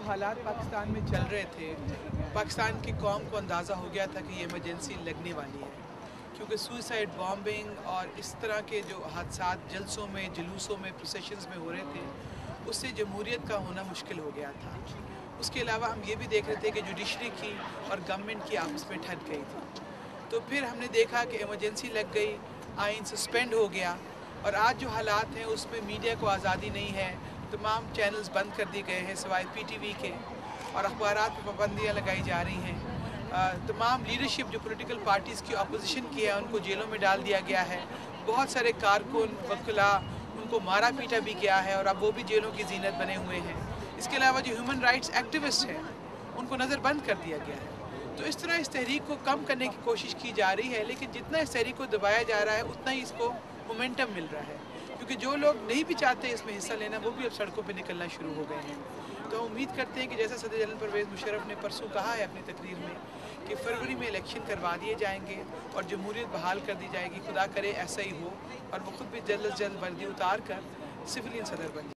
हालात पाकिस्तान में चल रहे थे, पाकिस्तान की कौम को अंदाज़ा हो गया था कि ये इमरजेंसी लगने वाली है, क्योंकि सुसाइड बॉम्बिंग और इस तरह के जो हादसात जलसों में, जुलूसों में, प्रोसेशंस में हो रहे थे, उससे जमहूरियत का होना मुश्किल हो गया था। उसके अलावा हम ये भी देख रहे थे कि जुडिशरी की और गवर्नमेंट की आपस में ठन गई थी। तो फिर हमने देखा कि इमरजेंसी लग गई, आइन सस्पेंड हो गया और आज जो हालात हैं उसमें मीडिया को आज़ादी नहीं है। तमाम चैनल्स बंद कर दिए गए हैं सिवाय PTV के और अखबारात पर पाबंदियाँ लगाई जा रही हैं। तमाम लीडरशिप जो पॉलिटिकल पार्टीज़ की अपोजिशन की है उनको जेलों में डाल दिया गया है। बहुत सारे कारकुन वकला उनको मारा पीटा भी गया है और अब वो भी जेलों की जीनत बने हुए हैं। इसके अलावा जो ह्यूमन राइट्स एक्टिविस्ट हैं उनको नज़रबंद कर दिया गया है। तो इस तरह इस तहरीक को कम करने की कोशिश की जा रही है, लेकिन जितना इस तहरीक को दबाया जा रहा है उतना ही इसको मोमेंटम मिल रहा है, क्योंकि जो लोग नहीं भी चाहते इसमें हिस्सा लेना वो भी अब सड़कों पर निकलना शुरू हो गए हैं। तो उम्मीद करते हैं कि जैसा सदर जनरल परवेज़ मुशर्रफ ने परसों कहा है अपनी तकरीर में कि फरवरी में इलेक्शन करवा दिए जाएंगे और जमहूरियत बहाल कर दी जाएगी। खुदा करे ऐसा ही हो और वो खुद भी जल्द अज जल्द वर्दी उतार कर सिविलियन सदर बन जाए।